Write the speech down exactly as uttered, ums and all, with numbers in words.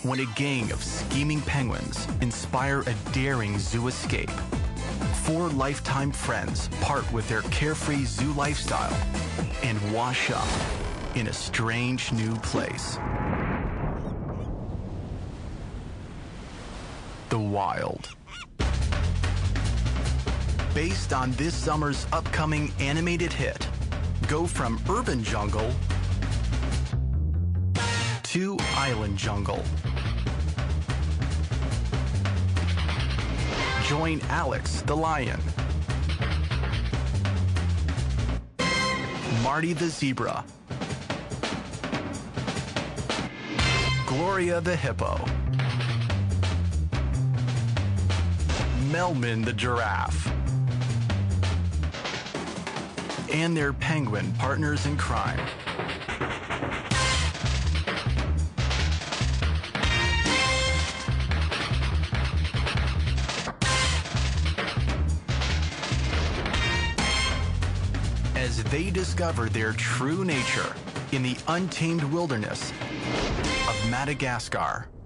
when a gang of scheming penguins inspire a daring zoo escape. Four lifetime friends part with their carefree zoo lifestyle and wash up in a strange new place. The wild. Based on this summer's upcoming animated hit, go from urban jungle to island jungle. Join Alex the lion, Marty the zebra, Gloria the hippo, Melman the giraffe, and their penguin partners in crime. As they discover their true nature in the untamed wilderness of Madagascar.